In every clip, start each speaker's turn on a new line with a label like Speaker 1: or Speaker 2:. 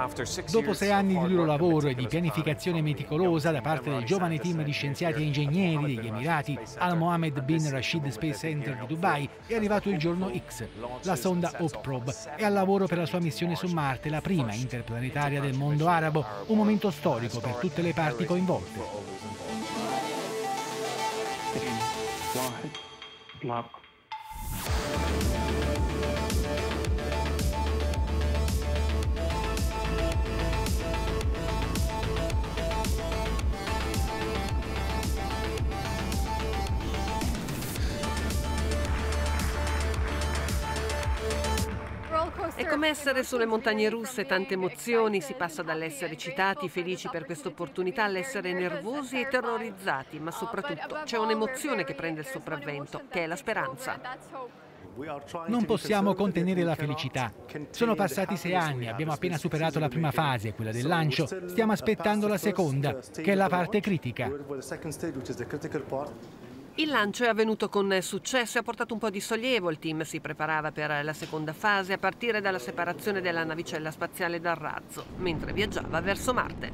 Speaker 1: Dopo 6 anni di duro lavoro e di pianificazione meticolosa da parte del giovane team di scienziati e ingegneri degli Emirati Al Mohammed bin Rashid Space Center di Dubai, è arrivato il giorno X. La sonda Hope Probe è al lavoro per la sua missione su Marte, la prima interplanetaria del mondo arabo, un momento storico per tutte le parti coinvolte.
Speaker 2: È come essere sulle montagne russe, tante emozioni, si passa dall'essere eccitati, felici per questa opportunità, all'essere nervosi e terrorizzati, ma soprattutto c'è un'emozione che prende il sopravvento, che è la speranza.
Speaker 1: Non possiamo contenere la felicità. Sono passati 6 anni, abbiamo appena superato la prima fase, quella del lancio, stiamo aspettando la seconda, che è la parte critica.
Speaker 2: Il lancio è avvenuto con successo e ha portato un po' di sollievo. Il team si preparava per la seconda fase a partire dalla separazione della navicella spaziale dal razzo, mentre viaggiava verso Marte.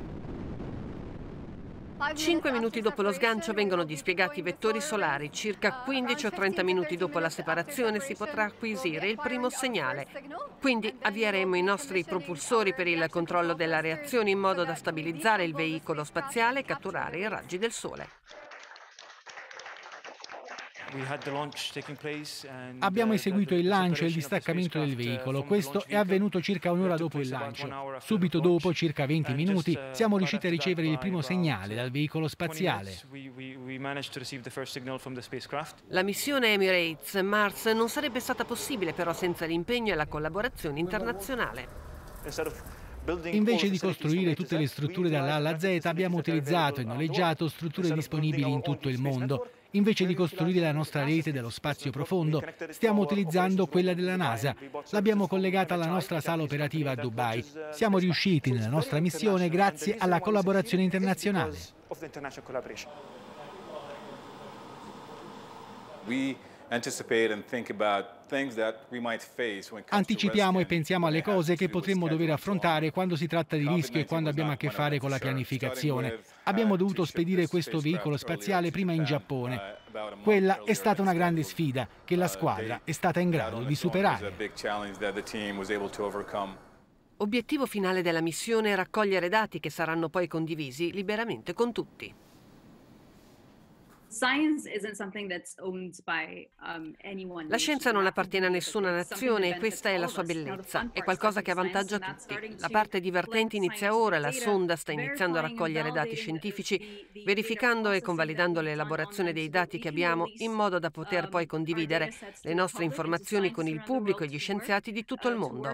Speaker 2: 5 minuti dopo lo sgancio vengono dispiegati i vettori solari. Circa 15 o 30 minuti dopo la separazione si potrà acquisire il primo segnale. Quindi avvieremo i nostri propulsori per il controllo della reazione in modo da stabilizzare il veicolo spaziale e catturare i raggi del Sole.
Speaker 1: Abbiamo eseguito il lancio e il distaccamento del veicolo. Questo è avvenuto circa un'ora dopo il lancio. Subito dopo, circa 20 minuti, siamo riusciti a ricevere il primo segnale dal veicolo spaziale.
Speaker 2: La missione Emirates Mars non sarebbe stata possibile però senza l'impegno e la collaborazione internazionale.
Speaker 1: Invece di costruire tutte le strutture dalla A alla Z, abbiamo utilizzato e noleggiato strutture disponibili in tutto il mondo. Invece di costruire la nostra rete dello spazio profondo, stiamo utilizzando quella della NASA. L'abbiamo collegata alla nostra sala operativa a Dubai. Siamo riusciti nella nostra missione grazie alla collaborazione internazionale. Anticipiamo e pensiamo alle cose che potremmo dover affrontare quando si tratta di rischio e quando abbiamo a che fare con la pianificazione. Abbiamo dovuto spedire questo veicolo spaziale prima in Giappone. Quella è stata una grande sfida che la squadra è stata in grado di superare.
Speaker 2: Obiettivo finale della missione è raccogliere dati che saranno poi condivisi liberamente con tutti. La scienza non appartiene a nessuna nazione e questa è la sua bellezza. È qualcosa che avvantaggia tutti. La parte divertente inizia ora, la sonda sta iniziando a raccogliere dati scientifici, verificando e convalidando l'elaborazione dei dati che abbiamo in modo da poter poi condividere le nostre informazioni con il pubblico e gli scienziati di tutto il mondo,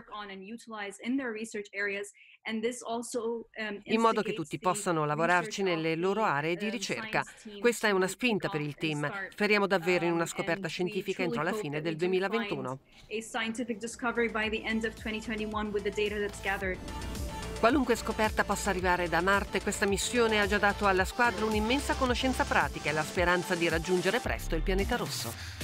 Speaker 2: in modo che tutti possano lavorarci nelle loro aree di ricerca. Questa è una spinta per il team. Speriamo davvero in una scoperta scientifica entro la fine del 2021. Qualunque scoperta possa arrivare da Marte, questa missione ha già dato alla squadra un'immensa conoscenza pratica e la speranza di raggiungere presto il pianeta rosso.